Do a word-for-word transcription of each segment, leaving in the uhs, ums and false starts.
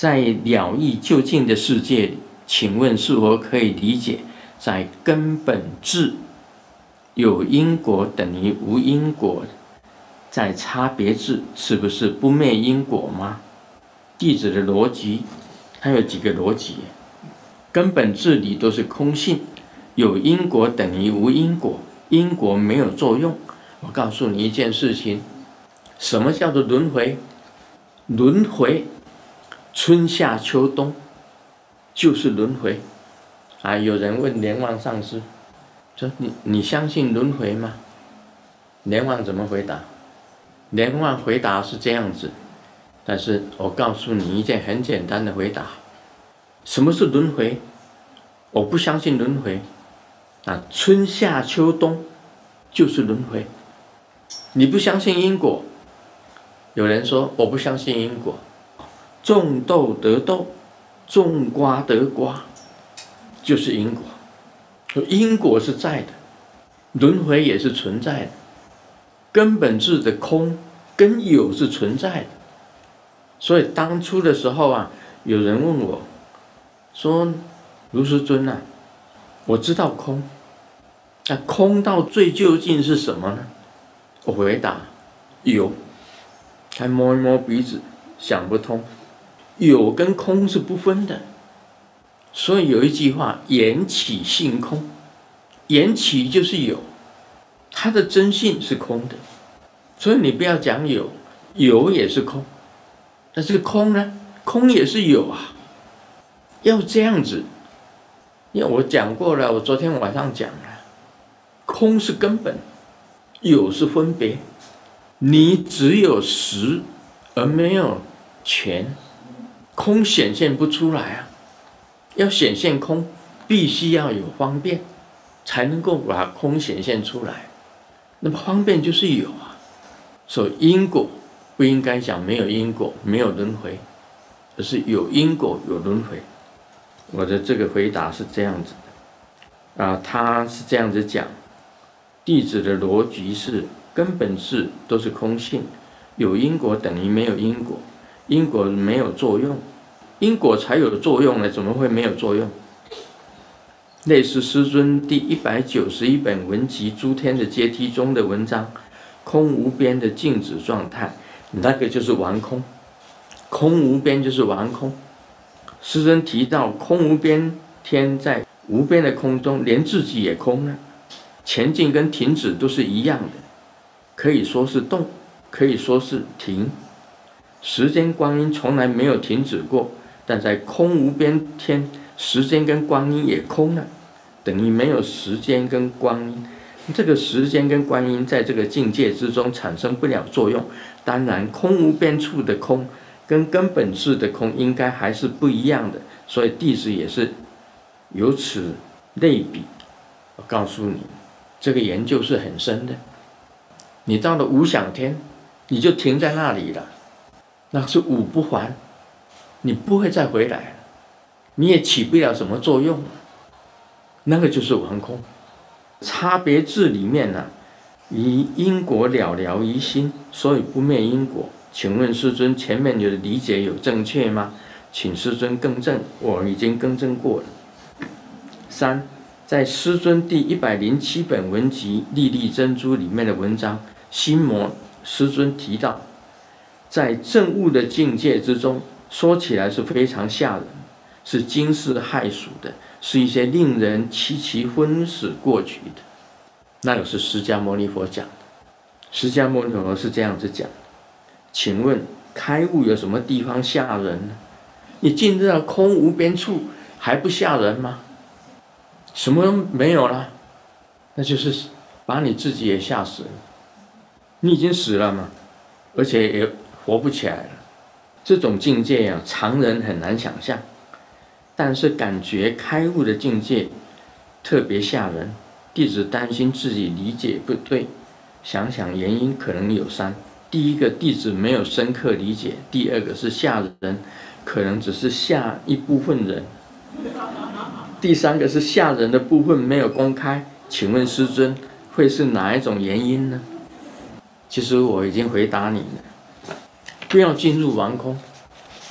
在了义究竟的世界里，请问是否可以理解，在根本智有因果等于无因果，在差别智是不是不灭因果吗？弟子的逻辑它有几个逻辑，根本智里都是空性，有因果等于无因果，因果没有作用。我告诉你一件事情，什么叫做轮回？轮回，春夏秋冬就是轮回啊！有人问莲望上师说：“你你相信轮回吗？”莲望怎么回答？莲望回答是这样子，但是我告诉你一件很简单的回答：什么是轮回？我不相信轮回啊！春夏秋冬就是轮回。你不相信因果？有人说我不相信因果，种豆得豆，种瓜得瓜，就是因果。因果是在的，轮回也是存在的。根本智的空跟有是存在的。所以当初的时候啊，有人问我说：“卢师尊啊，我知道空，那空到最究竟是什么呢？”我回答：有。还摸一摸鼻子，想不通，有跟空是不分的。所以有一句话：缘起性空，缘起就是有，它的真性是空的。所以你不要讲有，有也是空，但是空呢？空也是有啊。要这样子，因为我讲过了，我昨天晚上讲了，空是根本，有是分别。你只有实而没有全，空显现不出来啊！要显现空，必须要有方便，才能够把空显现出来。那么方便就是有啊。所以因果不应该讲没有因果，没有轮回，而是有因果有轮回。我的这个回答是这样子的啊，他是这样子讲，弟子的逻辑是。根本智都是空性，有因果等于没有因果，因果没有作用，因果才有作用呢，怎么会没有作用？类似师尊第一百九十一本文集《诸天的阶梯》中的文章，空无边的静止状态，那个就是完空，空无边就是完空。师尊提到空无边天在无边的空中，连自己也空了，前进跟停止都是一样的。可以说是动，可以说是停，时间光阴从来没有停止过，但在空无边天，时间跟光阴也空了，等于没有时间跟光阴。这个时间跟光阴在这个境界之中产生不了作用。当然，空无边处的空跟根本智的空应该还是不一样的，所以弟子也是由此类比。我告诉你，这个研究是很深的。你到了无想天，你就停在那里了，那是五不还，你不会再回来了，你也起不了什么作用，那个就是完空。差别智里面呢、啊，以因果了了于心，所以不灭因果。请问师尊，前面的理解有正确吗？请师尊更正，我已经更正过了。三，在师尊第一百零七本文集《粒粒珍珠》里面的文章，心魔师尊提到，在证悟的境界之中，说起来是非常吓人，是惊世骇俗的，是一些令人七七昏死过去的。那个是释迦牟尼佛讲的，释迦牟尼佛是这样子讲的。请问开悟有什么地方吓人呢？你进入到空无边处还不吓人吗？什么都没有了，那就是把你自己也吓死了。你已经死了嘛，而且也活不起来了。这种境界啊，常人很难想象。但是感觉开悟的境界特别吓人，弟子担心自己理解不对，想想原因可能有三：第一个，弟子没有深刻理解；第二个是吓人，可能只是吓一部分人；第三个是吓人的部分没有公开。请问师尊，会是哪一种原因呢？其实我已经回答你了，不要进入完空，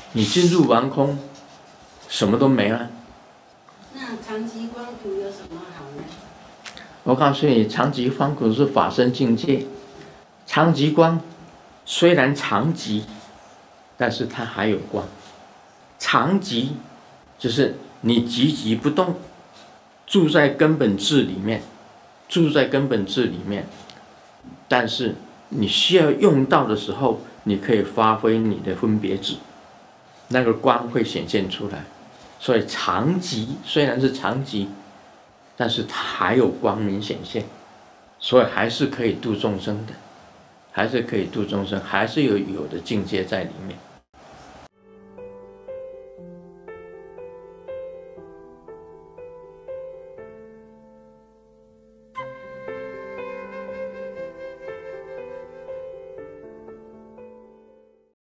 你进入完空，什么都没了。 那长极光图有什么好呢？ 我告诉你，长极光图是法身境界。长极光虽然长极，但是它还有光。长极就是你寂寂不动，住在根本智里面，住在根本智里面。但是你需要用到的时候，你可以发挥你的分别智，那个光会显现出来。所以长极虽然是长极，但是它还有光明显现，所以还是可以度众生的，还是可以度众生，还是有有的境界在里面。